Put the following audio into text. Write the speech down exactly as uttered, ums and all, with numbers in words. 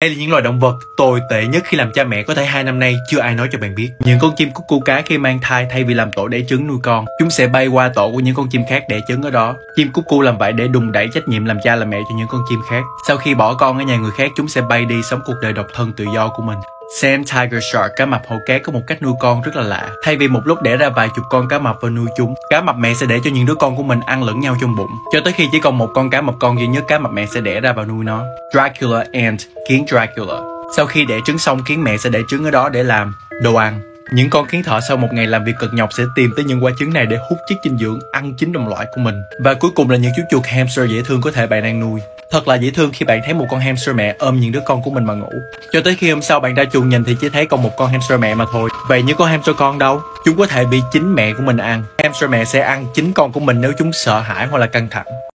Đây là những loài động vật tồi tệ nhất khi làm cha mẹ có thể hai năm nay chưa ai nói cho bạn biết. Những con chim cúc cu cá khi mang thai thay vì làm tổ đẻ trứng nuôi con, chúng sẽ bay qua tổ của những con chim khác đẻ trứng ở đó. Chim cúc cu làm vậy để đùn đẩy trách nhiệm làm cha làm mẹ cho những con chim khác. Sau khi bỏ con ở nhà người khác, chúng sẽ bay đi sống cuộc đời độc thân tự do của mình. Sand Tiger Shark, cá mập hổ cát, có một cách nuôi con rất là lạ. Thay vì một lúc đẻ ra vài chục con cá mập và nuôi chúng, cá mập mẹ sẽ để cho những đứa con của mình ăn lẫn nhau trong bụng, cho tới khi chỉ còn một con cá mập con duy nhất, cá mập mẹ sẽ đẻ ra và nuôi nó. Dracula Ant, kiến Dracula. Sau khi đẻ trứng xong, kiến mẹ sẽ để trứng ở đó để làm đồ ăn. Những con kiến thợ sau một ngày làm việc cực nhọc sẽ tìm tới những quả trứng này để hút chất dinh dưỡng, ăn chính đồng loại của mình. Và cuối cùng là những chú chuột hamster dễ thương có thể bạn đang nuôi. Thật là dễ thương khi bạn thấy một con hamster mẹ ôm những đứa con của mình mà ngủ. Cho tới khi hôm sau bạn ra chuồng nhìn thì chỉ thấy còn một con hamster mẹ mà thôi. Vậy những con hamster con đâu? Chúng có thể bị chính mẹ của mình ăn. Hamster mẹ sẽ ăn chính con của mình nếu chúng sợ hãi hoặc là căng thẳng.